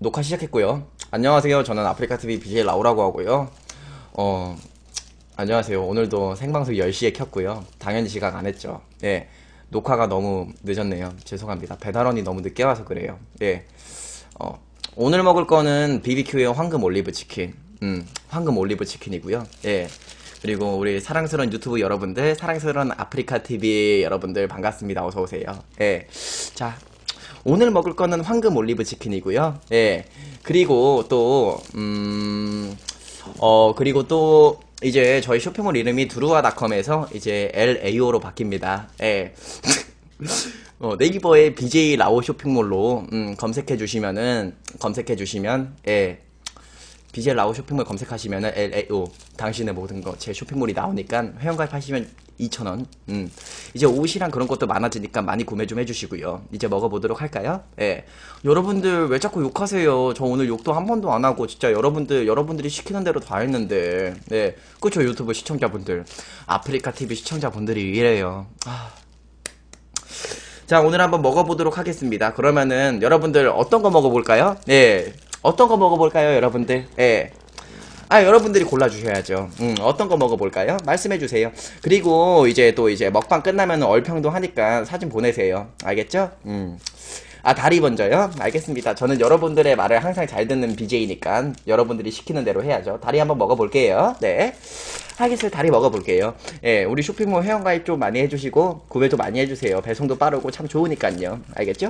녹화 시작했고요. 안녕하세요. 저는 아프리카TV BJ 라오라고 하고요. 안녕하세요. 오늘도 생방송 10시에 켰고요. 당연히 지각 안 했죠. 예. 녹화가 너무 늦었네요. 죄송합니다. 배달원이 너무 늦게 와서 그래요. 예. 오늘 먹을 거는 BBQ의 황금 올리브 치킨. 황금 올리브 치킨이고요. 예. 그리고 우리 사랑스러운 유튜브 여러분들, 사랑스러운 아프리카TV 여러분들 반갑습니다. 어서오세요. 예. 자. 오늘 먹을 거는 황금 올리브 치킨이고요. 예. 그리고 또, 그리고 또, 이제 저희 쇼핑몰 이름이 두루와닷컴에서 이제 LAO로 바뀝니다. 예. 네이버에 BJ 라오 쇼핑몰로, 검색해주시면, 예. BJ 라오 쇼핑몰 검색하시면은 LAO 당신의 모든 거 제 쇼핑몰이 나오니까 회원가입하시면 2,000원. 이제 옷이랑 그런 것도 많아지니까 많이 구매 좀 해주시고요. 이제 먹어보도록 할까요? 예. 여러분들 왜 자꾸 욕하세요? 저 오늘 욕도 한 번도 안 하고 진짜 여러분들이 시키는 대로 다 했는데. 네. 그쵸 유튜브 시청자분들. 아프리카TV 시청자분들이 이래요. 자 오늘 한번 먹어보도록 하겠습니다. 그러면은 여러분들 어떤 거 먹어볼까요? 네. 어떤 거 먹어볼까요, 여러분들? 예. 여러분들이 골라주셔야죠. 어떤 거 먹어볼까요? 말씀해주세요. 그리고 이제 또 이제 먹방 끝나면 얼평도 하니까 사진 보내세요. 알겠죠? 다리 먼저요? 알겠습니다. 저는 여러분들의 말을 항상 잘 듣는 BJ니까 여러분들이 시키는 대로 해야죠. 다리 한번 먹어볼게요. 네. 알겠어요. 다리 먹어볼게요. 예, 우리 쇼핑몰 회원가입 좀 많이 해주시고, 구매도 많이 해주세요. 배송도 빠르고 참 좋으니까요. 알겠죠?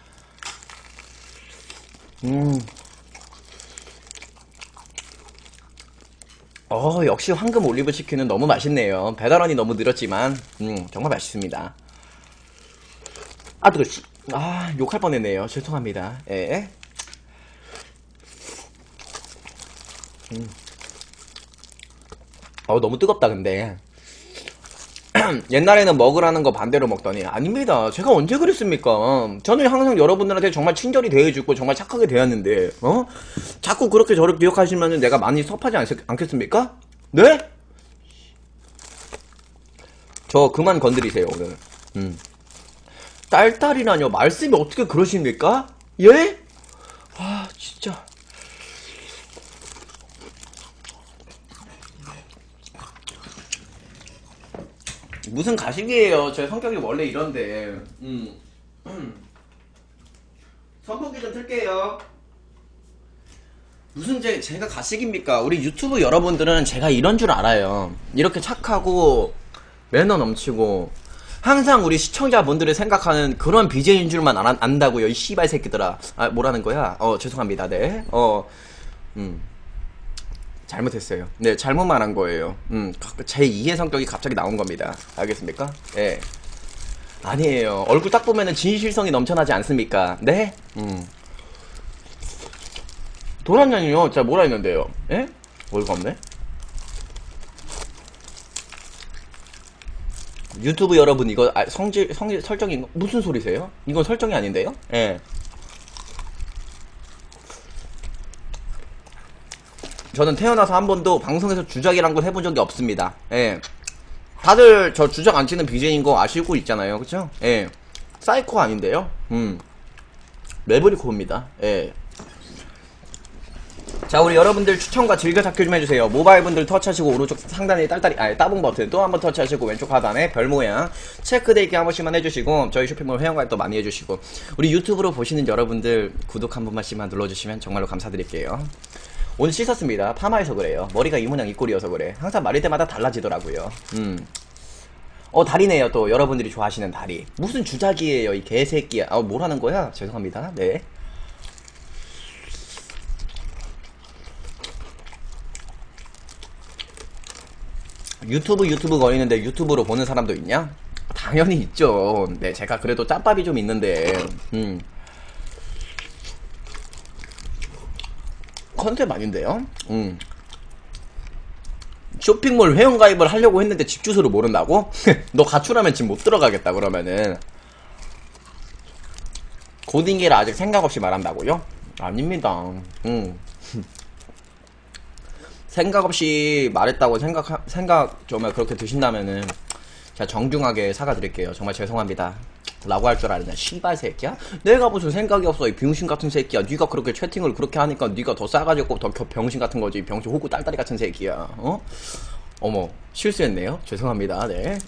역시 황금 올리브 치킨은 너무 맛있네요. 배달원이 너무 늘었지만, 정말 맛있습니다. 뜨거, 욕할 뻔했네요. 죄송합니다. 예. 너무 뜨겁다, 근데. 옛날에는 먹으라는 거 반대로 먹더니, 아닙니다. 제가 언제 그랬습니까? 저는 항상 여러분들한테 정말 친절히 대해주고, 정말 착하게 대했는데, 자꾸 그렇게 저를 기억하시면 내가 많이 섭하지 않겠습니까? 네? 저 그만 건드리세요, 오늘. 딸딸이라뇨? 말씀이 어떻게 그러십니까? 예? 진짜. 무슨 가식이에요. 제 성격이 원래 이런데. 선풍기 좀 틀게요. 무슨 제가 가식입니까? 우리 유튜브 여러분들은 제가 이런 줄 알아요. 이렇게 착하고 매너 넘치고 항상 우리 시청자분들이 생각하는 그런 BJ인 줄만 안다고요. 이 씨발 새끼들아. 뭐라는 거야? 죄송합니다. 네. 잘못했어요. 네, 잘못 말한 거예요. 제 2의 성격이 갑자기 나온 겁니다. 알겠습니까? 예. 아니에요. 얼굴 딱 보면은 진실성이 넘쳐나지 않습니까? 네? 도란년이요? 제가 뭐라 했는데요? 예? 어이가 없네? 유튜브 여러분, 이거, 성질 설정이, 무슨 소리세요? 이건 설정이 아닌데요? 예. 저는 태어나서 한 번도 방송에서 주작이란 걸 해본 적이 없습니다. 예. 다들 저 주작 안 치는 BJ인 거 아시고 있잖아요. 그쵸? 예. 사이코 아닌데요? 매브리코입니다. 예. 자, 우리 여러분들 추천과 즐겨찾기 좀 해주세요. 모바일 분들 터치하시고 오른쪽 상단에 따봉 버튼 또 한번 터치하시고 왼쪽 하단에 별 모양 체크되기 한 번씩만 해주시고 저희 쇼핑몰 회원가입도 많이 해주시고 우리 유튜브로 보시는 여러분들 구독 한 번만씩만 눌러주시면 정말로 감사드릴게요. 오늘 씻었습니다. 파마해서 그래요. 머리가 이 모양 이 꼴이어서 그래. 항상 말릴 때마다 달라지더라고요. 다리네요. 또 여러분들이 좋아하시는 다리. 무슨 주작이에요 이 개새끼야. 뭐라는 거야? 죄송합니다. 네. 유튜브 거리는데 유튜브로 보는 사람도 있냐? 당연히 있죠. 네, 제가 그래도 짬밥이 좀 있는데 컨셉 아닌데요? 쇼핑몰 회원가입을 하려고 했는데 집 주소를 모른다고? 너 가출하면 집 못 들어가겠다 그러면은. 고딩이라 아직 생각 없이 말한다고요? 아닙니다. 생각 없이 말했다고 생각 정말 그렇게 드신다면은 제가 정중하게 사과드릴게요. 정말 죄송합니다. 라고 할 줄 알았냐 씨발 새끼야? 내가 무슨 생각이 없어 이 병신 같은 새끼야. 네가 그렇게 채팅을 그렇게 하니까 네가 더 싸가지고 더 병신 같은 거지. 병신 호구 딸딸이 같은 새끼야. 어? 어머 실수했네요. 죄송합니다. 네.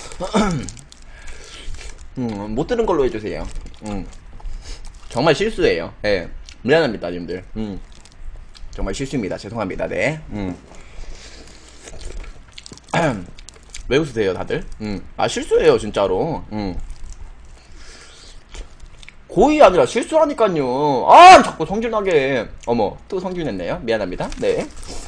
못 들은 걸로 해주세요. 정말 실수예요. 예. 미안합니다 님들. 정말 실수입니다. 죄송합니다. 네. 왜 웃으세요 다들? 아 실수예요 진짜로. 고의 아니라 실수라니깐요. 아 자꾸 성질나게. 어머 또 성질냈네요. 미안합니다. 네.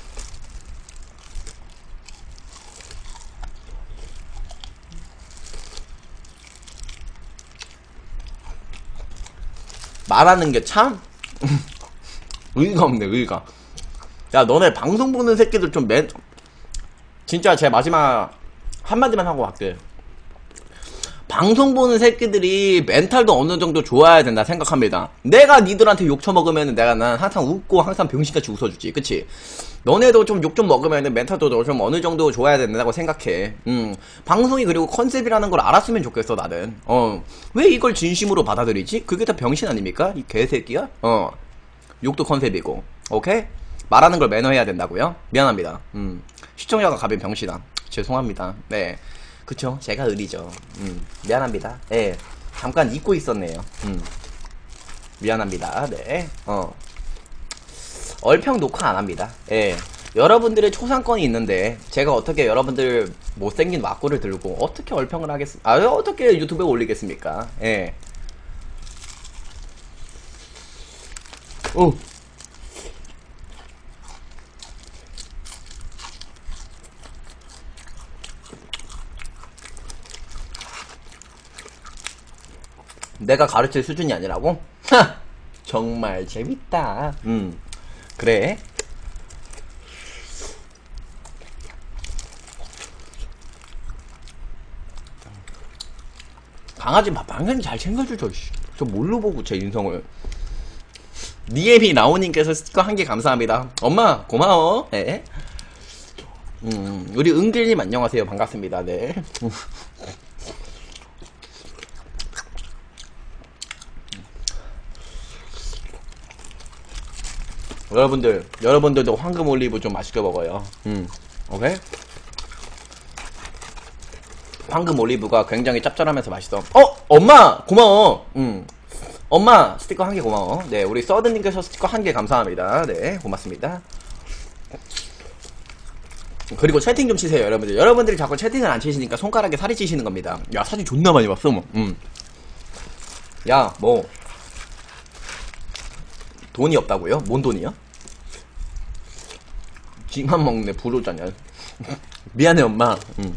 말하는 게 참 의의가 없네. 의의가. 야 너네 방송 보는 새끼들 좀 진짜 제 마지막 한마디만 하고 갈게. 방송 보는 새끼들이 멘탈도 어느 정도 좋아야 된다 생각합니다. 내가 니들한테 욕 처먹으면 난 항상 웃고 항상 병신같이 웃어주지. 그치? 너네도 좀 욕 좀 먹으면 멘탈도 좀 어느 정도 좋아야 된다고 생각해. 방송이 그리고 컨셉이라는 걸 알았으면 좋겠어 나는. 왜 이걸 진심으로 받아들이지? 그게 다 병신 아닙니까? 이 개새끼야? 욕도 컨셉이고. 오케이? 말하는 걸 매너해야 된다고요? 미안합니다. 시청자가 가면 병신아. 죄송합니다. 네. 그쵸? 제가 의리죠. 미안합니다. 네. 잠깐 잊고 있었네요. 미안합니다. 네. 얼평 녹화 안 합니다. 예. 여러분들의 초상권이 있는데, 제가 어떻게 여러분들 못생긴 와꾸를 들고, 어떻게 얼평을 어떻게 유튜브에 올리겠습니까? 예. 내가 가르칠 수준이 아니라고? 하! 정말 재밌다. 그래. 강아지 방금 잘 챙겨주죠. 저 뭘로 보고 제 인성을. 니에미 라오님께서 스티커 1개 감사합니다. 엄마 고마워. 네. 우리 은길님 안녕하세요. 반갑습니다. 네. 여러분들도 황금 올리브 좀 맛있게 먹어요. 오케이? 황금 올리브가 굉장히 짭짤하면서 맛있어. 엄마! 고마워! 엄마! 스티커 1개 고마워. 네, 우리 서든님께서 스티커 1개 감사합니다. 네, 고맙습니다. 그리고 채팅 좀 치세요, 여러분들. 여러분들이 자꾸 채팅을 안 치시니까 손가락에 살이 찌시는 겁니다. 야, 사진 존나 많이 봤어, 뭐. 야, 뭐. 돈이 없다고요? 뭔 돈이야? 지만 먹네 부르잖아. 미안해 엄마.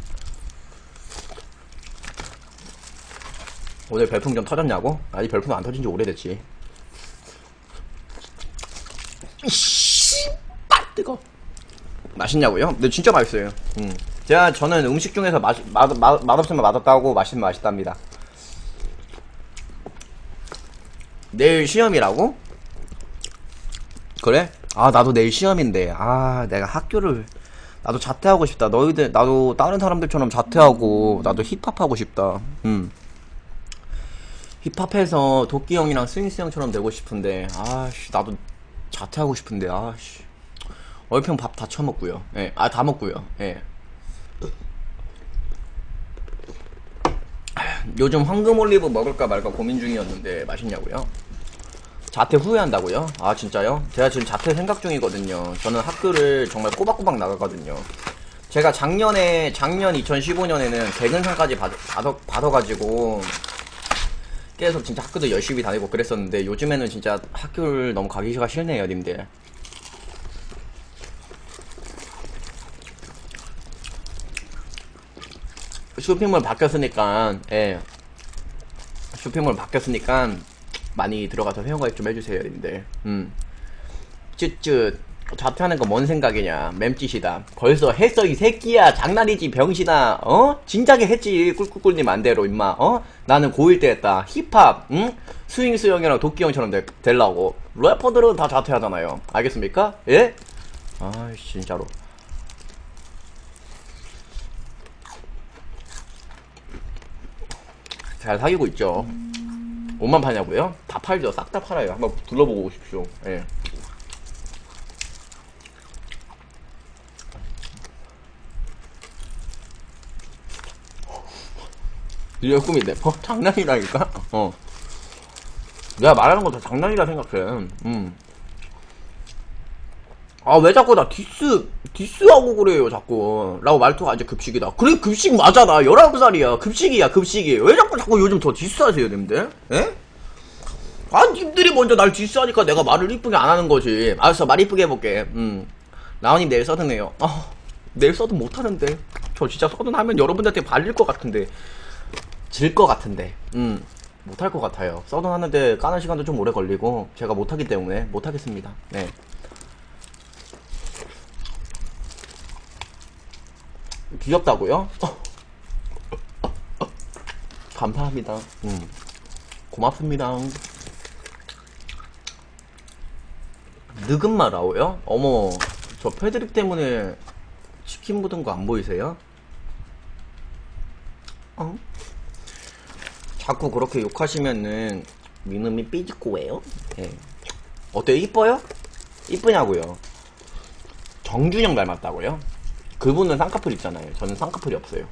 오늘 별풍 터졌냐고? 아니 별풍 안 터진지 오래됐지. 씨발 뜨거. 맛있냐고요? 근데 진짜 맛있어요. 저는 음식 중에서 맛없으면 맛없다고 맛있으면 맛있답니다. 내일 시험이라고? 그래? 아 나도 내일 시험인데 내가 학교를 나도 자퇴하고 싶다. 나도 다른 사람들처럼 자퇴하고 나도 힙합하고 싶다. 힙합해서 도끼 형이랑 스윙스 형처럼 되고 싶은데 나도 자퇴하고 싶은데 얼평 밥 다 처먹고요. 예. 다 먹고요. 예. 요즘 황금 올리브 먹을까 말까 고민 중이었는데 맛있냐고요? 자퇴 후회한다고요? 진짜요? 제가 지금 자퇴 생각 중이거든요. 저는 학교를 정말 꼬박꼬박 나가거든요. 제가 작년 2015년에는 개근상까지 받아가지고 계속 진짜 학교도 열심히 다니고 그랬었는데 요즘에는 진짜 학교를 너무 가기가 싫네요, 님들. 쇼핑몰 바뀌었으니까, 예. 쇼핑몰 바뀌었으니까 많이 들어가서 회원가입 좀 해주세요, 님들. 쯧쯧. 자퇴하는 거 뭔 생각이냐. 맴짓이다. 벌써 했어, 이 새끼야. 장난이지, 병신아. 진작에 했지. 꿀꿀꿀님 안대로, 임마. 나는 고1 때 했다. 힙합, 응? 스윙스 형이랑 도끼 형처럼 되려고. 래퍼들은 다 자퇴하잖아요. 알겠습니까? 예? 진짜로. 잘 사귀고 있죠. 옷만 파냐고요? 다 팔죠. 싹 다 팔아요. 한번 둘러보고 오십시오. 예. 이게 꿈인데, 장난이라니까? 내가 말하는 거 다 장난이라 생각해. 아, 왜 자꾸 나 디스하고 그래요, 자꾸. 라고 말투가 이제 급식이다. 그래, 급식 맞아, 나 19살이야. 급식이야, 급식이. 왜 자꾸 요즘 더 디스하세요, 님들? 예? 아, 님들이 먼저 날 디스하니까 내가 말을 이쁘게 안 하는 거지. 알았어, 말 이쁘게 해볼게. 나원님 내일 서든해요. 아, 내일 서든 못하는데. 저 진짜 서든 하면 여러분들한테 발릴 것 같은데. 질 것 같은데. 못할 것 같아요. 서든 하는데 까는 시간도 좀 오래 걸리고, 제가 못하기 때문에 못하겠습니다. 네. 귀엽다고요? 감사합니다. 고맙습니다. 느금마라오요? 어머, 저 패드립 때문에 치킨 묻은 거 안 보이세요? 자꾸 그렇게 욕하시면은 민음이 삐지꼬예요? 예. 어때요? 이뻐요? 이쁘냐고요? 정준영 닮았다고요? 그분은 쌍꺼풀 있잖아요. 저는 쌍꺼풀이 없어요.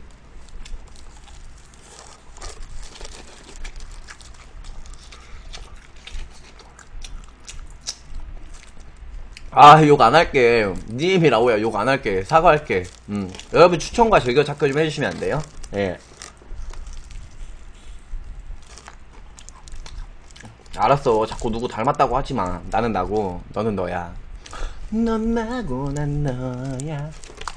아, 욕 안 할게. 님이 라오야, 욕 안 할게. 사과할게. 여러분 추천과 즐겨 찾기 좀 해주시면 안 돼요? 예. 알았어. 자꾸 누구 닮았다고 하지마. 나는 나고, 너는 너야. 넌 나고, 난 너야.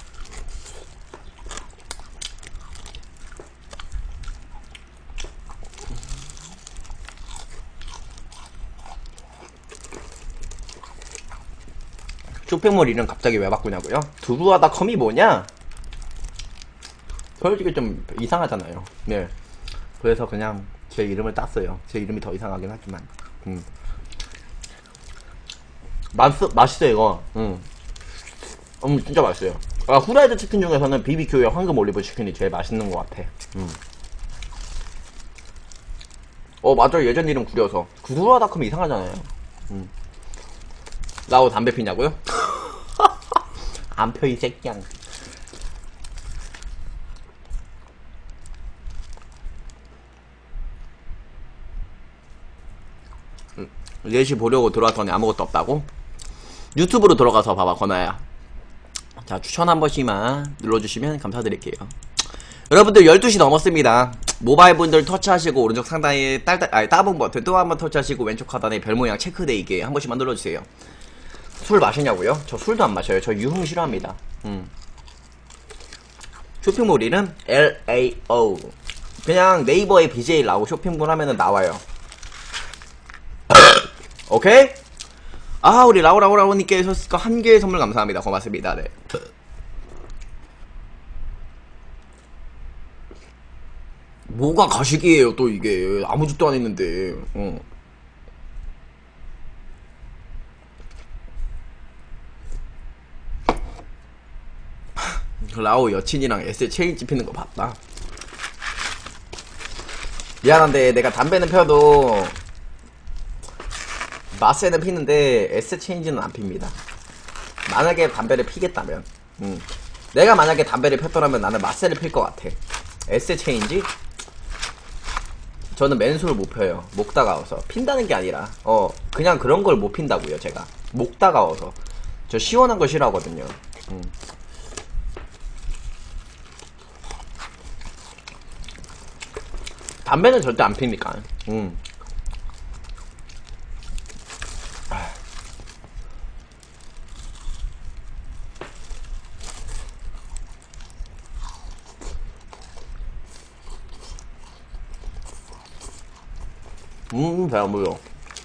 쇼핑몰 이름 갑자기 왜 바꾸냐고요? 두루하다컴이 뭐냐? 솔직히 좀 이상하잖아요. 네. 그래서 그냥 제 이름을 땄어요. 제 이름이 더 이상하긴 하지만. 맛있어요, 이거. 진짜 맛있어요. 아, 후라이드 치킨 중에서는 BBQ에 황금 올리브 치킨이 제일 맛있는 것 같아. 맞아. 예전 이름 구려서. 두루하다컴이 이상하잖아요. 라오 담배 피냐고요? 안 펴, 이 새끼야. 4시 보려고 들어왔더니 아무것도 없다고? 유튜브로 들어가서 봐봐, 건아야. 자, 추천 한 번씩만 눌러주시면 감사드릴게요. 여러분들 12시 넘었습니다. 모바일 분들 터치하시고 오른쪽 상단에 따봉 버튼 또 한번 터치하시고 왼쪽 하단에 별 모양 체크되게 한 번씩만 눌러주세요. 술 마시냐고요? 저 술도 안 마셔요. 저 유흥 싫어합니다. 쇼핑몰 이름 LAO. 그냥 네이버에 BJ 라오 쇼핑몰 하면은 나와요. 오케이? 아, 우리 라오님께서 한 개의 선물 감사합니다. 고맙습니다. 네. 뭐가 가식이에요, 또 이게. 아무 짓도 안 했는데. 라오 여친이랑 에세 체인지 피는 거 봤다. 미안한데 내가 담배는 펴도 마세는 피는데 에세 체인지는 안 핍니다. 만약에 담배를 피겠다면 내가 만약에 담배를 폈더라면 나는 마세를 필 것 같아. 에세 체인지? 저는 맨수를 못 펴요. 목 따가워서. 핀다는 게 아니라 그냥 그런 걸 못 핀다고요. 제가 목 따가워서. 저 시원한 거 싫어하거든요. 담배는 절대 안 피니까. 배 안 보여.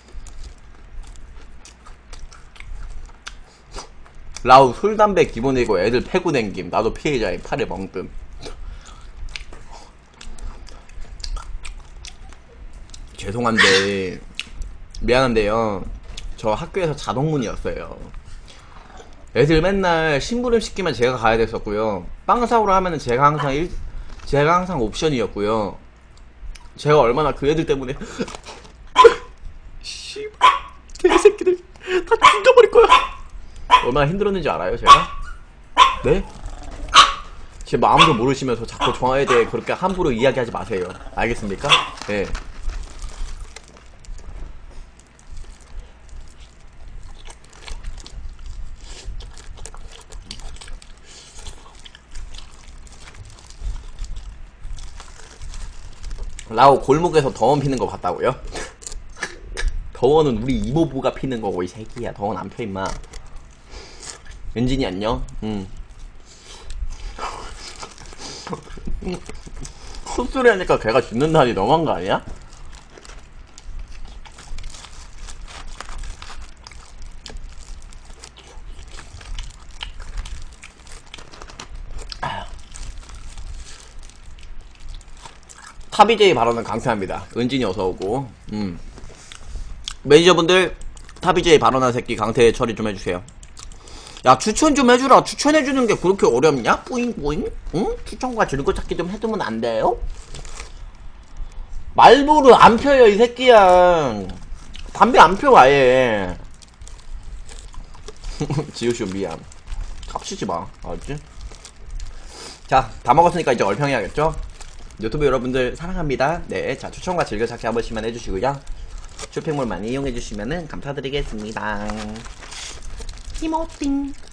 라우 술 담배 기본이고 애들 패고 댕김. 나도 피해자의 팔에 멍뜸. 죄송한데 미안한데요. 저 학교에서 자동문이었어요. 애들 맨날 심부름 시키면 제가 가야 됐었고요. 빵 사오라 하면은 제가 항상 옵션이었고요. 제가 얼마나 그 애들 때문에 씨발 개새끼들 다 죽여버릴 거야. 얼마나 힘들었는지 알아요 제가? 네? 제 마음도 모르시면서 자꾸 저에 대해 그렇게 함부로 이야기하지 마세요. 알겠습니까? 네. 라오 골목에서 더원 피는 거 봤다고요? 더원은 우리 이모부가 피는 거고 이 새끼야. 더원 안 펴 임마. 은진이 안녕. 콧소리 하니까 걔가 죽는다니 너무한 거 아니야? 탑이제이 발언은 강퇴합니다. 은진이 어서오고. 매니저분들 탑이제이 발언한 새끼 강퇴 처리 좀 해주세요. 야 추천 좀 해주라. 추천해주는 게 그렇게 어렵냐? 뿌잉뿌잉? 응? 추천과 즐거찾기 좀 해두면 안 돼요? 말보루 안 펴요 이 새끼야. 담배 안 펴 아예. 지우쇼 미안. 합치지 마. 알았지? 자 다 먹었으니까 이제 얼평해야겠죠? 유튜브 여러분들 사랑합니다. 네, 자 추천과 즐겨찾기 한 번씩만 해주시고요. 쇼핑몰 많이 이용해주시면 감사드리겠습니다. 이모띵.